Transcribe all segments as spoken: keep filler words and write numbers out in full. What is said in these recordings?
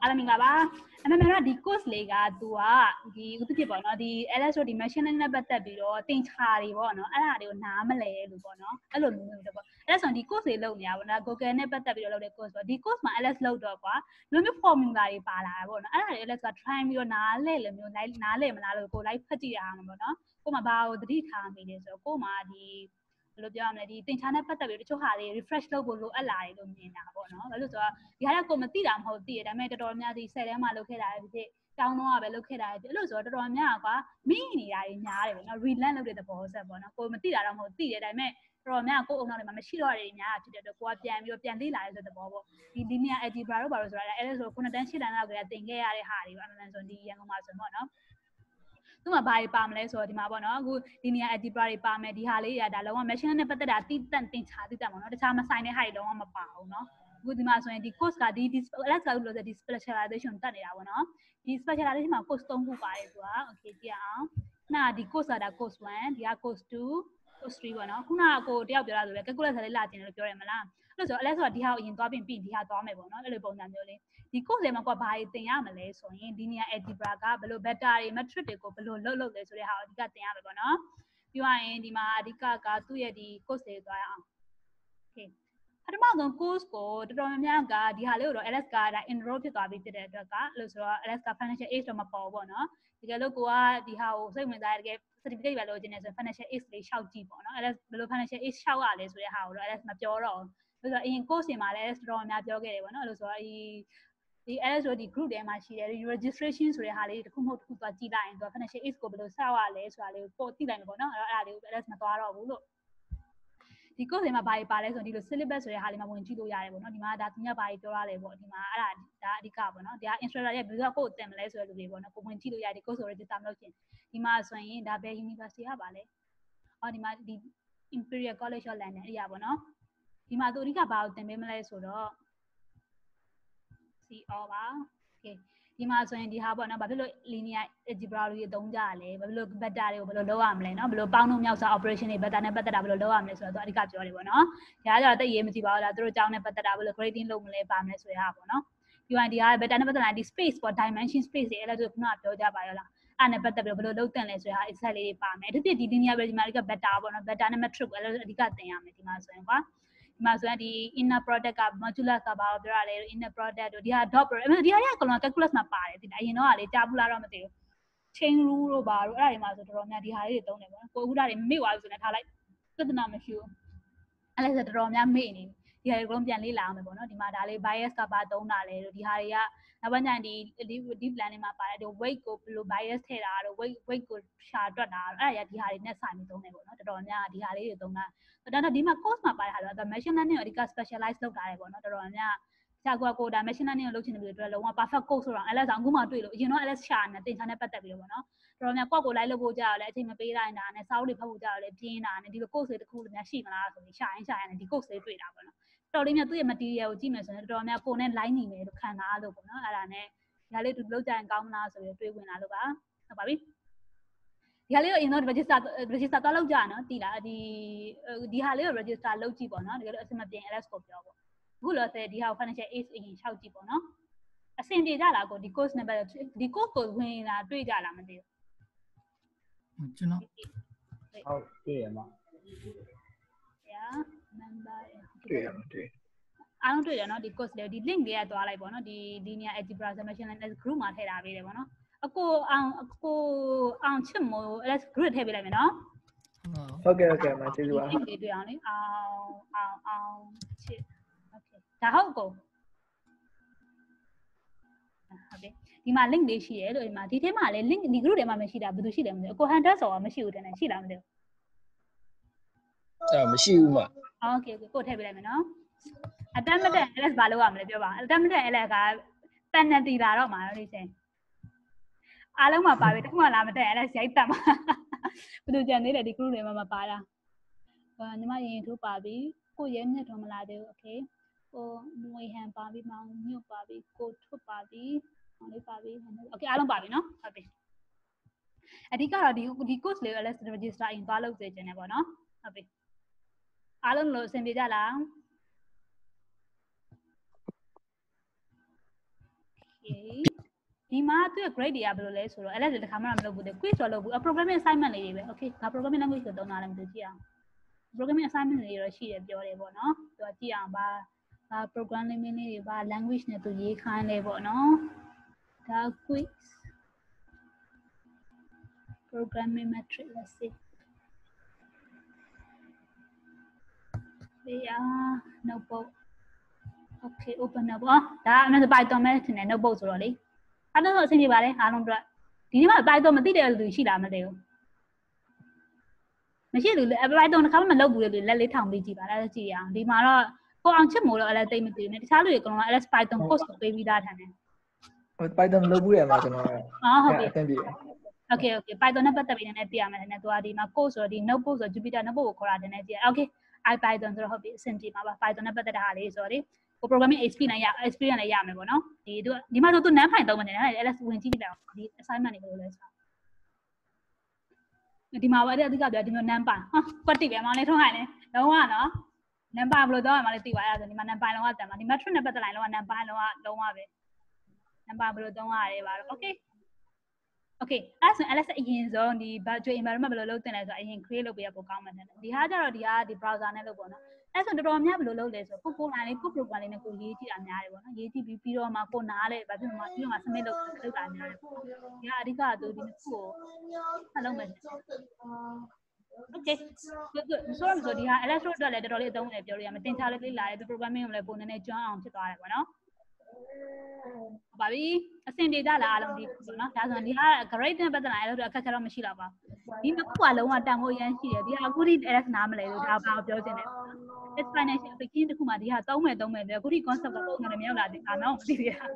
အားလုံးမင်္ဂလာပါအမေမေကဒီ course လေးကသူကဒီဥပဒေပေါ့နော်ဒီ L S တို့ဒီ machine learning နဲ့ပတ်သက်ပြီးတော့သင်ချာတွေပေါ့နော်အဲ့ဒါတွေကိုနားမလဲလို့ပေါ့နော်အဲ့လိုမျိုးမျိုးပေါ့အဲ့ဒါဆိုရင်ဒီ course လေးလုပ်နေတာပေါ့နော် Google နဲ့ပတ်သက်ပြီးတော့လုပ်တဲ့ course ပေါ့ဒီ course မှာ L S လုပ်တော့ကွာဒီမျိုး formula တွေပါလာတာပေါ့နော်အဲ့ဒါတွေ L S က try ပြီးတော့နားလဲလို့မျိုး like နားလဲမလားလို့ကို like ဖတ်ကြည့်ရအောင်ပေါ့နော်ကိုမှဘာကိုသတိထားမိလဲဆိုတော့ကိုမှဒီဘယ်လိုပြောရမလဲဒီသင်ချာနဲ့ပတ်သက်ပြီးတချို့ဟာတွေ refresh လုပ်ဖို့လိုအပ်လာတယ်လို့မြင်တာပေါ့နော်ဘာလို့ဆိုတော့ဒီဟာကကိုမသိတာမဟုတ်သိရဒါပေမဲ့တော်တော်များဒီဆယ်တန်းမှာလုပ်ခဲ့တာပဲဖြစ်တောင်းတော့ကပဲလုပ်ခဲ့တာပဲအဲ့လိုဆိုတော့တော်တော်များကွာမိနေတာတွေများတယ်ပေါ့နော် relearn လုပ်တဲ့သဘောဆက်ပေါ့နော်ကိုမသိတာတော့မဟုတ်သိတယ်ဒါပေမဲ့တော်တော်များကိုအုံနောက်တွေမှာမရှိတော့တဲ့များဖြစ်တဲ့အတွက်ကိုကပြန်ပြီးတော့ပြန်လေ့လာရတဲ့သဘောပေါ့ဒီ linear algebra တို့ဘာလို့ဆိုတာလဲအဲ့ဒါဆိုခုနှစ်တန်းရှစ်တန်းလောက်ကသင်ခဲ့ရတဲ့ဟာတွေပေါ့အမှန်ဆိုဒီရန်ကုန်မှာဆိုပေါ့နော်သူ့မှာဘာတွေပါမလဲဆိုတော့ဒီမှာပေါ့နော်အခု linear algebra တွေပါမယ်ဒီဟာလေးတွေကဒါလုံးဝ machine learning နဲ့ပတ်သက်တာတိတန့်တင်ချာတိတန့်ပေါ့နော်တခြားမဆိုင်တဲ့ဟာတွေလုံးဝမပါဘူးเนาะအခုဒီမှာဆိုရင်ဒီ course ကဒီ L S ကလို့ဆိုဒီ specialization တက်နေတာပေါ့နော်ဒီ specialization မှာ course သုံးခုပါတယ်သူက okay ကြည့်အောင်ခုနကဒီ course ကဒါ course one ဒီက course two course three ပေါ့နော်ခုနကကိုတယောက်ပြောတာဆိုလဲ calculus လေးလာကျင်တယ်လို့ပြောရမလားအဲ့လိုဆို L S ကဒီဟာကိုအရင်သွားပြီးပြီးဒီဟာသွားမယ်ပေါ့နော်အဲ့လိုပုံစံမျိုးလေးဒီ course လေးမှာကဘာတွေသင်ရမလဲဆိုရင် linear algebra ကဘယ်လို vector တွေ matrix တွေကိုဘယ်လိုလုပ်လုပ်လဲဆိုတဲ့ဟာကိုအဓိကသင်ရမယ်ပေါ့နော်ပြောရရင်ဒီမှာအဓိကကသူ့ရဲ့ဒီ course လေးသွားရအောင် okay ပထမဆုံး course ကိုတော်တော်များများကဒီဟာလေးကိုတော့ L S ကဒါ enroll ဖြစ်သွားပြီးဖြစ်တဲ့အတွက်ကအဲ့လိုဆိုတော့ L S က financial aid တော့မပေါ်ဘူးပေါ့နော်တကယ်လို့ကိုကဒီဟာကိုစိတ်ဝင်စားရတကယ် certificate ပဲလုပ်ချင်တယ်ဆိုရင် financial aid လေးရှောက်ကြည့်ပေါ့နော် L S ဘယ်လို financial aid ရှောက်ရလဲဆိုတဲ့ဟာကိုတော့ L S မပြောတော့ဘူးဆိုတော့အရင် course တွေမှာလည်း L S တော်တော်များပြောခဲ့တယ်ပေါ့နော်အဲ့လိုဆိုတော့ဒီဒီ L S တို့ဒီ group ထဲမှာရှိတယ်ဒီ registration ဆိုတဲ့ဟာလေးတစ်ခုမဟုတ်တစ်ခုသွားကြည့်လိုက်ရင်သူ financial aid ကိုဘယ်လိုစောက်ရလဲဆိုတာလေးကိုပို့သိလိုက်မယ်ပေါ့နော်အဲ့တော့အဲ့ဒါလေးကို L S မသွားတော့ဘူးလို့ဒီ course တွေမှာဘာတွေပါလဲဆိုတော့ဒီလို syllabus ဆိုတဲ့ဟာလေးမှာဝင်ကြည့်လို့ရတယ်ပေါ့နော်ဒီမှာဒါသူများဘာတွေပြောရလဲပေါ့ဒီမှာအဲ့ဒါဒါအဓိကပေါ့နော်ဒီက instructor ရဲ့ဘယ်လိုကိုတင်မလဲဆိုတဲ့လူတွေပေါ့နော်ကိုဝင်ကြည့်လို့ရတယ်ဒီ course ကို register မလုပ်ချင်ဒီမှာဆိုရင်ဒါဘယ် university ကပါလဲအော်ဒီမှာဒီ Imperial College of London အဲ့ရပါတော့ဒီမှာသူအဓိကဘာကိုတင်ပေးမလဲဆိုတော့ C O ပါ okay ဒီမှာဆိုရင်ဒီဟာပေါ့နော်ဘာဖြစ်လို့ linear algebra တွေအသုံးကြရလဲဘာဖြစ်လို့ vector တွေကိုဘယ်လိုလုပ်ရမလဲเนาะဘယ်လိုပေါင်းလို့မြောက်စား operation တွေ vector နဲ့ပတ်သက်တာဘယ်လိုလုပ်ရမလဲဆိုတော့သူအဓိကပြောတယ်ပေါ့နော်ဒါကြတော့တိတ်ရေးမကြည့်ပါဘူးဒါသူတို့အကြောင်းနဲ့ပတ်သက်တာဘယ်လို grading လုပ်မလဲပါမလဲဆိုတဲ့ဟာပေါ့နော်ဒီမှာဒီဟာ vector နဲ့ပတ်သက်တာဒီ space ပေါ့ dimension space တွေအဲ့ဒါဆိုခုနကပြောကြပါရောလားအဲ့နဲ့ပတ်သက်ပြီးဘယ်လိုလုပ်တင်လဲဆိုတဲ့ဟာ exact လေးတွေပါမယ်အထူးသဖြင့်ဒီ linear algebra တွေက vector ပေါ့နော် vector နဲ့ matrix ကိုအဲ့လိုအဓိကသင်ရမယ်ဒီမှာဆိုရင်ကွာဒီမှာဆိုရင်ဒီ inner product က modulus ကဘာကိုပြောရလဲ inner product တို့ဒီဟာ dot product ဒီဟာတွေက calculus မှာပါတယ်ဒီအရင်တော့ကလေကြားဘူးလားတော့မသိဘူး chain rule တို့ဘာတို့အဲ့ဒါတွေမှာဆိုတော်တော်များဒီဟာလေးတွေသုံးတယ်ပေါ့နော်ကိုအခုဒါတွေမေ့သွားပြီဆိုရင်ထားလိုက်ပြဿနာမရှိဘူးအဲ့လဲဆိုတော်တော်များမေ့နေဒီဟာတွေကိုပြန်လေ့လာအောင်မယ်ပေါ့နော်ဒီမှာဒါလေး bias ကဘာသုံးတာလဲတို့ဒီဟာတွေကနောက်ပိုင်းကျရင်ဒီဒီ plan တွေမှာပါတယ်တို့ weight ကိုဘယ်လို bias ထည့်တာတို့ weight weight ကိုရှာတွက်တာတို့အဲ့ဒါတွေကဒီဟာတွေနဲ့ဆိုင်ပြီးသုံးတယ်ပေါ့နော်တော်တော်များဒီဟာလေးတွေသုံးတာဒါတော့ဒီမှာ course မှာပါတဲ့ဟာတော့ machine learning ကိုအဓိက specialize လုပ်ထားတယ်ပေါ့နော်တော်တော်များဆရာကကိုဒါ machine learning ကိုလုပ်ချင်တဲ့လူတွေအတွက်လုံးဝ perfect course ဆိုတော့ L S အောင်အခုမှတွေ့လို့အရင်တော့ L S ရှာနေတင်ချာနဲ့ပတ်သက်ပြီးတော့ပေါ့နော်တော်တော်များကိုယ့်ကိုလိုက်လုပ်ဖို့ကြာရလဲအချိန်မပေးတိုင်းတာနဲ့စာအုပ်တွေဖတ်ဖို့ကြာရလဲပြင်းတာနဲ့ဒီလို course တွေတစ်ခုလည်းများရှိမလားဆိုပြီးရှာရင်ရှာရင်ဒီ course လေးတွေ့တာပေါ့နော်တော်လေးများသူ့ရဲ့ material ကိုကြည့်မယ်ဆိုရင်တော်တော်များကိုယ်နဲ့ line နေမယ်လို့ခံစားလို့ပေါ့နော်အဲ့ဒါနဲ့ဒါလေးသူလုပ်ကြရင်ကောင်းမလားဆိုပြီးတွေးဝင်လာလို့ပါဟုတ်ပါပြီဒီဟာလေးကိုအရင်တော့ register register သွားလုပ်ကြရနော်တည်လားဒီဒီဟာလေးကို register လုပ်ကြည့်ပေါ့နော်တကယ်လို့အဆင်မပြေ L S ကိုပြောပေါ့အခုလောဆယ်ဒီဟာကို financial aid အရင်လျှောက်ကြည့်ပေါ့နော်အဆင်ပြေကြလားကိုဒီ course နဲ့ပဲဒီ course ကိုဝင်လာတွေ့ကြလားမသိဘူးကျွန်တော်ဟုတ်တွေ့ရမှာ yeah member တွေ့ရမှာတွေ့အားလုံးတွေ့ရနော်ဒီ course လေးဒီ link လေးကသွားလိုက်ပေါ့နော်ဒီ linear algebra machine learning group မှာထည့်ထားပေးတယ်ပေါ့နော်အကိုအောင်အကိုအောင်ချစ်မို့ L S group ထည့်ပေးလိုက်မယ်နော်ဟုတ်ကဲ့ဟုတ်ကဲ့မကျေးဇူးပါ link လေးတွေ့အောင်လေအောင်အောင်အောင်ချစ် okay ဒါဟုတ်ကိုဟုတ်ပြီဒီမှာ link လေးရှိရဲလို့ဒီမှာဒီထဲမှာလည်း link ဒီ group ထဲမှာမရှိတာဘယ်သူရှိလဲမသိဘူးအကို hundred ဆိုတာမရှိဘူးတဲ့နဲ့ရှိလားမသိဘူးအဲ့မရှိဘူးမ okay ကိုထည့်ပေးလိုက်မယ်နော်အတမ်းမတက် L S ဘာလုပ်ရမလဲပြောပါအတမ်းမတက် L S က penalty လာတော့မှာတော့ဒီချိန်အားလုံးမှာပါပြီတခုမှလာမတက် L S ရိုက်တက်မှာဘယ်လိုကြံသေးလဲဒီ group တွေမှာမပါတာဟာညီမရင်ထိုးပါပြီကိုရဲမြတ်တော်မလာသေးဘူး okay ကိုငွေဟန်ပါပြီမောင်ညွတ်ပါပြီကိုထွတ်ပါပြီမောင်လေးပါပြီ okay အားလုံးပါပြီနော်ဟုတ်ပြီအဓိကတော့ဒီဒီ course လေးကို L S register အရင်သွားလုပ်စေချင်တယ်ပေါ့နော်ဟုတ်ပြီအားလုံးလို့အဆင်ပြေကြလား okay ဒီမှာသူ့ grade တွေကဘယ်လိုလဲဆိုတော့ L S တခါမှမလုပ်ဘူးတဲ့ quiz တော့လုပ်ဘူး programming assignment လေးတွေပဲ okay ဒါ programming language ကိုသုံးတာလည်းမသိကြည့်အောင် programming assignment တွေတော့ရှိတယ်ပြောတယ်ပေါ့နော်သူကကြည့်အောင်ပါဘာ programming လေးတွေပါ language နဲ့သူရေးခိုင်းလဲပေါ့နော်ဒါ quiz programming metric let's see yeah notebook okay open up ဒါအမှန်ဆို Python ပဲထင်တယ် notebook ဆိုတော့လေအားလုံးတော့အဆင်ပြေပါတယ်အားလုံးတို့ဒီနေ့မှ Python မသိတဲ့လူရှိလားမသိဘူးမရှိလူလေ Python တစ်ခါမှမလုပ်ဘူးလေလက်လေးထောင်ပြီးကြည့်ပါလားကြည့်ရအောင်ဒီမှာတော့ကိုအောင်ချစ်မို့တော့အဲ့ဒါသိမသိဘူးねတခြားလူတွေအကုန်လုံး L S Python course ကိုပေးပြီးသားထင်တယ် Python လုပ်ဘူးရမှာကျွန်တော်အော်ဟုတ်ပြီအဆင်ပြေ Okay okay Python နဲ့ပတ်သက်ပြီးနည်းနည်းပြရမယ်နည်းနည်းသူကဒီမှာ course ဆိုတော့ဒီ notebook ဆို Jupyter notebook ကိုခေါ်တာနည်းနည်းကြည့် Okay I Python ဆိုတော့ဟုတ်ပြီအဆင်ပြေမှာပါ Python နဲ့ပတ်သက်တဲ့ဟာလေးဆိုတော့ဒီကို programming experience ရ experience လည်းရမယ်ပေါ့နော်ဒီသူဒီမှာဆိုသူ NumPy သုံးမှနေတယ် L S ဝင်ကြည့်လိုက်အောင်ဒီ assignment တွေဘယ်လိုလဲဆိုတော့ဒီမှာပဲအဓိကပြောဒီမျိုး NumPy ဟာပတ်တိပဲမောင်လေးထုံးခိုင်းနေလုံးဝနော် NumPy ဘယ်လိုသုံးရမှာလဲသိပါရဆိုဒီမှာ NumPy လုံးဝတန်ပါဒီ metric နဲ့ပတ်သက်လိုက်လုံးဝ NumPy လုံးဝလုံးဝပဲ NumPy ဘယ်လိုသုံးရလဲပါတော့ Okay Okay အဲ့ဆို L S အရင်ဆုံးဒီ virtual environment ဘယ်လိုလုပ်တင်လဲဆိုတော့အရင် create လုပ်ပေးရပိုကောင်းမှတယ်ဒီဟာကျတော့ဒီဟာဒီ browser နဲ့လုပ်ပေါ့နော်အဲ့ဆိုတော်တော်များဘယ်လိုလုပ်လဲဆိုကိုကို line လေးကို program လေးနဲ့ကိုရေးကြည့်တာများတယ်ပေါ့နော်ရေးကြည့်ပြီးပြီးတော့မှကိုနားလဲဘာဖြစ်မှာပြီးတော့မှ submit လုပ်လုပ်တာများတယ်ပေါ့ဒီဟာအဓိကသူဒီနှစ်ခုကိုဆက်လုပ်မယ် Okay good good ဆိုတော့ဆိုဒီဟာ L S အတွက်လည်းတော်တော်လေးအသုံးဝင်ပြောလို့ရမယ်တင်ချလေးလေးလာတယ်သူ programming ကိုလည်းပုံနေနေကျွမ်းအောင်ဖြစ်သွားတယ်ပေါ့နော်ဟုတ်ပါပြီအဆင်ပြေကြလားအားလုံးဒီပေါ့နော်ဒါဆိုဒီဟာ grade နဲ့ပတ်သက်လာရင်လည်းအခက်အခဲတော့မရှိတော့ပါဘူးဒီနှစ်ခုကလုံးဝတန်ဖိုးရမ်းရှိတယ်ဒီဟာအခုထိ L S နားမလဲလို့ဒါဘာပြောချင်လဲ it's financial application တခုမှဒီဟာသုံးမယ်သုံးမယ်တယ်အခုထိ concept ကပုံနေမရောက်လာသေးအာနော်မသိသေးဘူး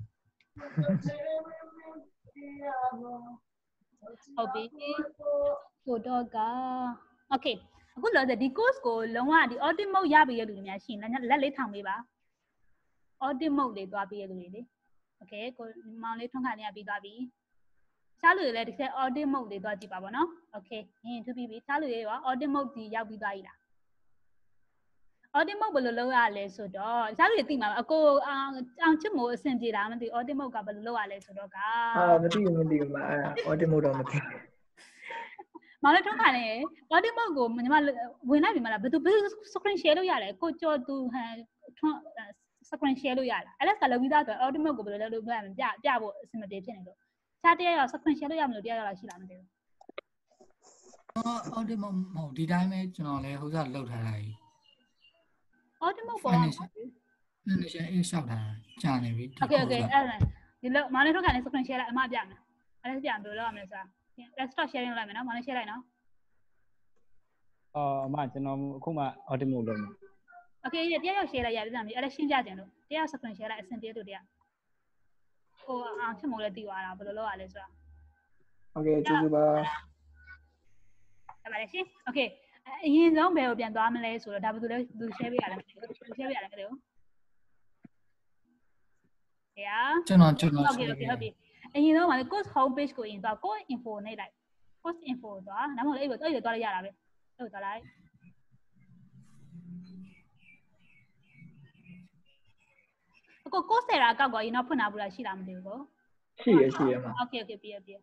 ဟုတ်ပြီဆိုတော့က okay အခုလောဒီ course ကိုလုံးဝဒီ audit mode ရပြီရလူတွေများရှိရင်လက်လေးထောင်ပေးပါ audit mode လေးသွားပြီးရလူတွေလေ okay ကိုမောင်လေးထွန်းခါနေရပြီးသွားပြီရှားလူတွေလည်းဒီဆက် audit mode လေးသွားကြည့်ပါဗောနော် okay ဟင်းသူပြီးပြီရှားလူတွေရော audit mode ကြီးရောက်ပြီးသွားပြီလား audit mode ဘယ်လိုလုပ်ရလဲဆိုတော့ရှားလူတွေသိမှာပါအကိုအောင်ချစ်မို့အဆင်ပြေတာမသိ audit mode ကဘယ်လိုလုပ်ရလဲဆိုတော့ကအာမသိဘူးမသိဘူးမအဲ့ audit mode တော့မသိမောင်လေးထွန်းခါနေ audit mode ကိုညီမဝင်လိုက်ပြီမလားဘယ်သူဘယ် screen share လုပ်ရလဲကိုကြော်သူဟန်ထွန်း screen share လုပ်ရလားအဲ့ဒါကလည်းဝိသားဆို audit mode ကိုဘယ်လိုလုပ်လို့ပြပြပြဖို့အဆင်မပြေဖြစ်နေလို့ရှားတရားရော screen share လုပ်ရမလို့တရားရောရှိလားမသိဘူးအော် audit mode မဟုတ်ဒီတိုင်းပဲကျွန်တော်လည်းဟိုစားလောက်ထားတာကြီး audit mode ပေါ်မှာ financial aid ရှောက်တာကြာနေပြီ Okay okay အဲ့ဒါဒီလိုမောင်လေးထုတ်ခါနေ screen share လိုက်အမပြမယ်အဲ့ဒါပြဘယ်လိုလုပ်ရမလဲဆိုတာ let's start sharing လုပ်လိုက်မယ်နော်မောင်လေး share လိုက်နော်အော်အမကျွန်တော်အခုမှ audit mode လုပ်နေ Okay တရားရောက် share လိုက်ရပြီသားမီးအဲ့ဒါရှင်းပြကြတယ်လို့တရား screen share လိုက်အဆင်ပြေသူတရားဟိုအောင်ချစ်မို့လည်းတည်သွားတာဘယ်လိုလုပ်ရလဲဆိုတာ Okay ကျေးဇူးပါအဲ့ပါလေရှင်း Okay အရင်ဆုံးဘယ်ကိုပြန်သွားမလဲဆိုတော့ဒါဘယ်သူလဲသူ share ပေးရလဲမသိဘူးသူ share ပေးရလဲမသိဘူးYeah ကျွန်တော်ကျွန်တော် Okay okay ဟုတ်ပြီအရင်ဆုံးပါလေ course home page ကိုရင်သွား course info နှိပ်လိုက် course info သွားဒါမှမဟုတ်အဲ့လိုအဲ့လိုသွားလိုက်ရတာပဲအဲ့လိုသွားလိုက်အကို course era အကောက်ကောရင်တော့ဖွင့်လာဘူးလားရှိလားမသိဘူးကိုရှိရရှိရမှာ Okay okay ပြရပြ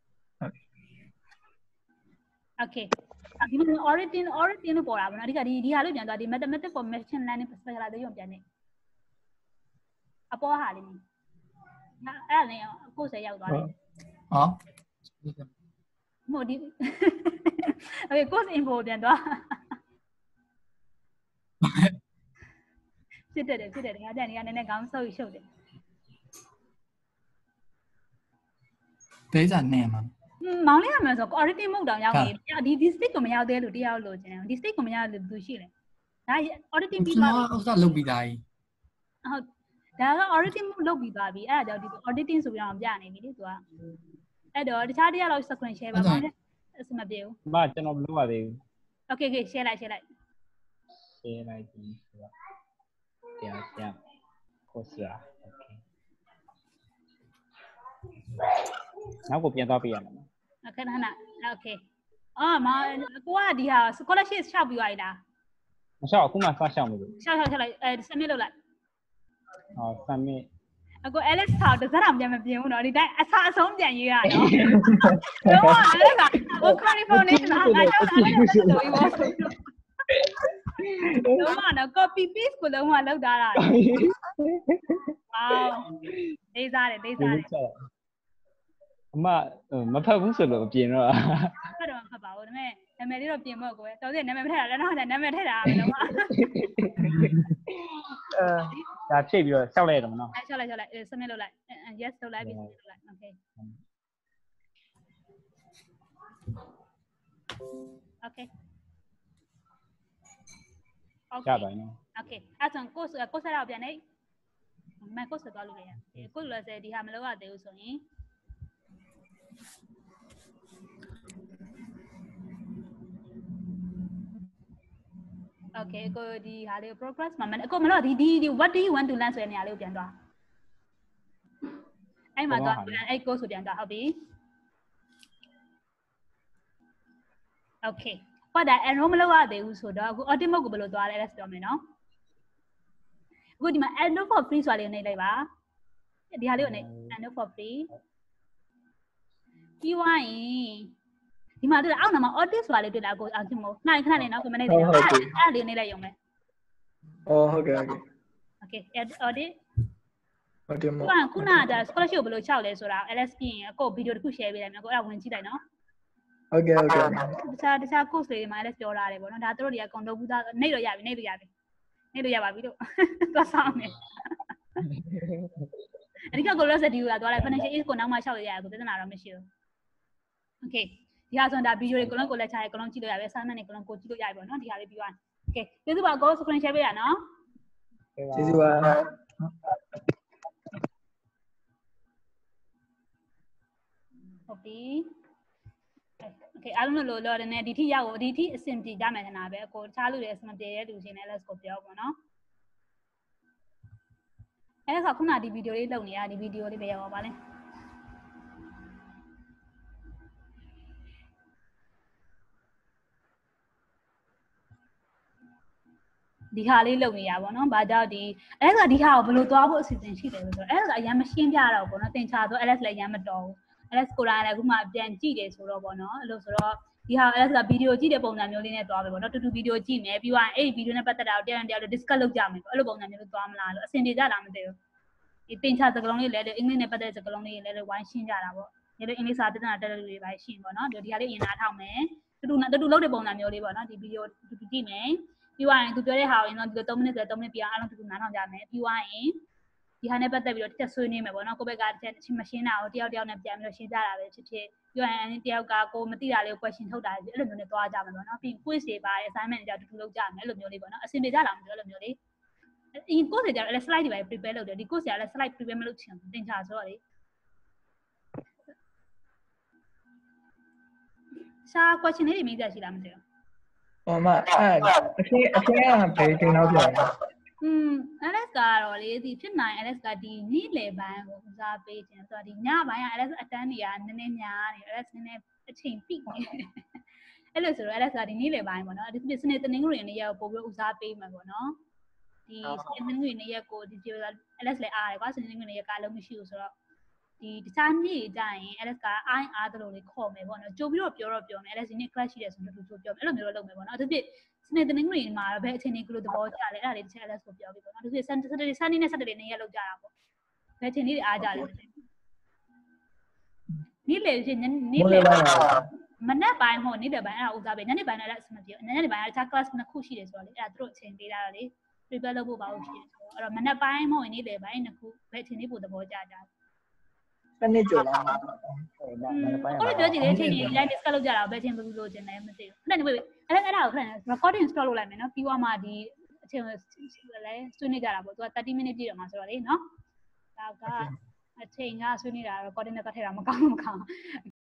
Okay ဒီမှာ origin origin လို့ပေါ်တာပေါ့နော်အဓိကဒီဒီဟာလို့ပြန်သွားဒီ mathematics for machine learning specialization ပြန်နေအပေါ်ဟာလေးအဲ့ဒါလည်းကိုယ်ဆက်ရောက်သွားတယ်ဟောမို့ဒီ Okay course info ပြန်သွားဖြစ်တယ်ဖြစ်တယ်ငါတက်နေကနည်းနည်းခေါင်းဆုပ်ရှုပ်တယ်ဒေးစာနဲ့မှာမောင်လေးရမယ်ဆို auditing mode တောင်ရောက်နေဒီဒီ state ကိုမရောက်သေးလို့တရားလို့ကျင်တယ်ဒီ state ကိုမရောက်လို့သူရှိတယ်ဒါ auditing ပြီးသွားပြီကျွန်တော်ဥစ္စာလုပ်ပြီးသားကြီးဟုတ်ဒါက auditing mode လုပ်ပြီးသွားပြီအဲ့ဒါကြောင့်ဒီ auditing ဆိုပြီးတော့ပြနေပြီလေသူကအဲ့တော့တခြားတရားလောက် screen share ပါမောင်လေးအဆင်မပြေဘူးအမကျွန်တော်မလုပ်ရသေးဘူး Okay okay share လိုက် share လိုက် share လိုက်ပြီဆိုတာတရားပြကိုစရာ Okay နောက်ကိုပြန်သွားပြရမယ်နော် Okay နာနာ Okay အော်မကိုကဒီဟာ scholarship ရှောက်ပြီးသွားပြီလားမရှောက်အခုမှစရှောက်မလို့ရှောက်ရှောက်ရှောက်လိုက်အဲ submit လုပ်လိုက်ဟော submit အကို Alex ဆောက်တစ်စက်အောင်ပြန်မပြင်ဘူးနော်ဒီတိုင်းအစားအဆုံးပြန်ရေးရနော်တော့ Alex ကဟို California မှာငါကြောက်တာလည်းဆိုပြီးပေါ့တော့မနော် copy paste ကိုလုံးဝလောက်ထားတာအော်ဒေးစားတယ်ဒေးစားတယ်အမမဖတ်ဘူးဆိုလို့ပြင်တော့ဖတ်တော့ဖတ်ပါဦးဒါပေမဲ့နာမည်လေးတော့ပြင်မို့ကိုယ်တော်စီနာမည်မထည့်တာလည်းတော့နာမည်ထည့်တာပဲလုံးဝအဲဒါဖြည့်ပြီးတော့ရှောက်လိုက်တော့မနော်အဲရှောက်လိုက်ရှောက်လိုက် submit လုပ်လိုက် yes လုပ်လိုက်ပြီး submit လုပ်လိုက် okay okay okay ရပါနော် okay အဲ့ဆိုကိုကိုဆက်တော့ပြန်နေမကိုဆက်သွားလို့ရတယ်ကိုလည်းစဲဒီဟာမလုပ်ရသေးဘူးဆိုရင် okay ကိုဒီဟာလေး progress မှာမကိုမလို့ဒီဒီ what do you want to learn ဆိုတဲ့နေရာလေးကိုပြန်သွားအဲ့မှာသွားအဲ့ course ကိုပြန်သွားဟုတ်ပြီ okay ဘာဒါ enroll မလုပ်ရသေးဘူးဆိုတော့အခု audit mode ကိုဘယ်လိုသွားလဲ let's ပြောမယ်နော်အခုဒီမှာ enroll for free ဆိုတာလေးကိုနှိပ်လိုက်ပါဒီဟာလေးကိုနှိပ် enroll for free ပြီးသွားရင်ဒီမှာတွေ့တာအောက်နာမှာ audit ဆိုတာလေးတွေ့တာကိုအောင်ကြည့်မို့နိုင်ခဏလေးနော်ကိုမနေသေးဘူးအဲ့အဲ့လေးနေလိုက်ရုံပဲအော်ဟုတ်ကဲ့ဟုတ်ကဲ့ okay audit ဟုတ်တယ်မို့ခုနက scholarship ဘယ်လိုချောက်လဲဆိုတာ L S P ရင်အကိုဗီဒီယိုတစ်ခု share ပေးလိုက်မယ်ကိုအဲ့ဒါဝင်ကြည့်လိုက်နော်ဟုတ်ကဲ့ဟုတ်ကဲ့တခြားတခြား course တွေမှာလည်းပြောထားတယ်ပေါ့နော်ဒါတို့တွေကအကုန်လုံးဘူးသားနှိပ်လို့ရပြီနှိပ်လို့ရပြီနှိပ်လို့ရပါပြီလို့သွားဆောင်မယ်အဓိကကိုလည်းစဒီကိုလာသွားလိုက် financial aid ကိုနောက်မှရှောက်ရရကိုပြဿနာတော့မရှိဘူး okay ဒီဟာဆိုဒါဗီဒီယိုတွေကိုလည်းကိုလည်းချားရကိုလုံးကြည့်လို့ရပြီ assignment တွေကိုလုံးကိုကြည့်လို့ရပြီပေါ့နော်ဒီဟာလေးပြီးသွား okay ကျေးဇူးပါကို screen share ပေးရနော်ကျေးဇူးပါဟုတ်ပြီ okay အားလုံးလို့လော်တယ်နဲ့ဒီထိရောက်ကိုဒီထိအဆင်ပြေကြမယ်ထင်တာပဲအကိုတခြားလူတွေအဆင်ပြေတဲ့လူချင်းလည်း let's go ပြောပေါ့နော်အဲ့ဒါကခုနဒီဗီဒီယိုလေးလုပ်နေရဒီဗီဒီယိုလေးပဲရောက်ပါလဲဒီဟာလေးလုပ်နေရပါတော့။ဘာကြောင့်ဒီအဲ့ဒါဒီဟာကိုဘယ်လိုသွားဖို့အစီအစဉ်ရှိတယ်လို့ဆိုတော့အဲ့ဒါအရင်မရှင်းပြတော့ဘူးเนาะသင်ချာဆို L S လည်းအရင်မတော်ဘူး။ L S ကိုယ်တိုင်လည်းအခုမှပြန်ကြည့်တယ်ဆိုတော့ပေါ့နော်။အဲ့လိုဆိုတော့ဒီဟာ L S ကဗီဒီယိုကြည့်တဲ့ပုံစံမျိုးလေးနဲ့သွားပဲပေါ့နော်။တူတူဗီဒီယိုကြည့်မယ်ပြီးသွားရင်အဲ့ဒီဗီဒီယိုနဲ့ပတ်သက်တာကိုတရားရင်တရားလို့ discuss လုပ်ကြမယ်ပေါ့။အဲ့လိုပုံစံမျိုးလို့သွားမလားလို့အဆင်ပြေကြလားမသိဘူး။ဒီသင်ချာစကားလုံးလေးလည်းအင်္ဂလိပ်နဲ့ပတ်သက်တဲ့စကားလုံးလေးလည်းဝိုင်းရှင်းကြတာပေါ့။ဒီလိုအင်္ဂလိပ်စာပြဿနာတက်တဲ့လူတွေပဲရှင်းပေါ့နော်။ဒီဟာလေးအရင်နားထောင်မယ်။တူတူတူတူလုပ်တဲ့ပုံစံမျိုးလေးပေါ့နော်။ဒီဗီဒီယိုတူတူကြည့်မယ်။ပြီးသွားရင်သူပြောတဲ့ဟာကိုရင်တော့ဒီလိုသုံးမိနစ်ဆိုသုံးမိနစ်ပြအောင်အားလုံးတူတူနားထောင်ကြမယ်ပြီးသွားရင်ဒီဟာနဲ့ပတ်သက်ပြီးတော့တစ်ချက်ဆွေးနွေးမယ်ပေါ့နော်ကိုယ့်ဘက်ကတစ်ချက်မရှင်းတာကိုတယောက်တယောက်နဲ့ပြန်ပြီးတော့ရှင်းကြတာပဲဖြစ်ဖြစ်ပြီးသွားရင်တယောက်ကကိုမသိတာလေးကို question ထုတ်တာအဲ့လိုမျိုးနဲ့သွားကြမယ်ပေါ့နော်ပြီး quiz တွေပါတယ် assignment တွေတူတူလုပ်ကြမယ်အဲ့လိုမျိုးလေးပေါ့နော်အဆင်ပြေကြလားမသိဘူးအဲ့လိုမျိုးလေးဒီ course တွေကြတော့ slide တွေပဲ prepare လုပ်တယ်ဒီ course တွေကလည်း slide prepare မလုပ်ချင်ဘူးသင်ချာဆိုတော့လေရှာ question လေးတွေမေးကြရှိလားမသိဘူးဟောမအဲ့အချင်းအချင်းကဘယ်ချိန်လောက်ပြန်လဲอืม Alex ကတော့လေဒီဖြစ်နိုင် Alex ကဒီနေ့လယ်ပိုင်းကိုဦးစားပေးခြင်းဆိုတော့ဒီညပိုင်းက Alex အတန်းတွေကနည်းနည်းများနေ Alex နည်းနည်းအချိန်ပြည့်နေအဲ့လိုဆိုတော့ Alex ကဒီနေ့လယ်ပိုင်းပေါ့နော်ဒီစနေတနင်္ဂနွေနေ့ရက်ကိုပို့ပြီးဦးစားပေးမှာပေါ့နော်ဒီစနေတနင်္ဂနွေနေ့ရက်ကိုဒီ Alex လည်းအားတယ်ကွာစနေတနင်္ဂနွေနေ့ရက်ကအလုံးမရှိဘူးဆိုတော့ဒီတခြားနေ့ကြရင် Alex ကအိုင်းအားတလို့လေးခေါ်မယ်ပေါ့နော်ကြိုပြီးတော့ပြောတော့ပြောမယ် Alex ဒီနေ့ class ရှိတယ်ဆိုတော့ကြိုပြောမယ်အဲ့လိုမျိုးတော့လုပ်မယ်ပေါ့နော်အထူးဖြင့်စနေတနင်္ဂနွေမှာတော့ဘယ်အချိန်လေးကလို့သဘောကျလဲအဲ့ဒါလေးတစ်ချက် Alex ကိုပြောပြီးပေါ့နော်အထူးဖြင့် Saturday Sunday နဲ့ Saturday နေ့ရက်လောက်ကြတာပေါ့ဘယ်အချိန်လေးအားကြလဲနေ့လေချင်းနေ့လေမနေ့ပိုင်းဟိုနေ့လေပိုင်းအဲ့ဒါဦးစားပေးညနေပိုင်းလည်းအဆင်မပြေညနေပိုင်းကတခြား class နှစ်ခုရှိတယ်ဆိုတော့လေအဲ့ဒါသူတို့အချိန်ပေးတာလေ prepare လုပ်ဖို့ပါလို့ရှိတယ်ဆိုတော့အဲ့တော့မနေ့ပိုင်းမဟုတ်ရင်နေ့လေပိုင်းနှစ်ခုဘယ်အချိန်လေးပို့သဘောကျကြစနစ်ကျော်လားဟုတ်ကိုပြောကြည့်လေအချိန်ကြီး live discuss လုပ်ကြတာဘယ်အချိန်ဘယ်လိုလုပ်ချင်လဲမသိဘူးအဲ့ဒါနေအဲ့အဲ့ဒါကိုခဏ recording install လုပ်လိုက်မယ်နော်ပြီးသွားမှဒီအချိန်လည်းဆွေးနွေးကြတာပေါ့သူကthirty minutes ပြည့်တော့မှာဆိုတော့လေနော်ဒါကအချိန်ကဆွေးနွေးတာ recording နဲ့ကထည့်တာမကောင်းမကောင်း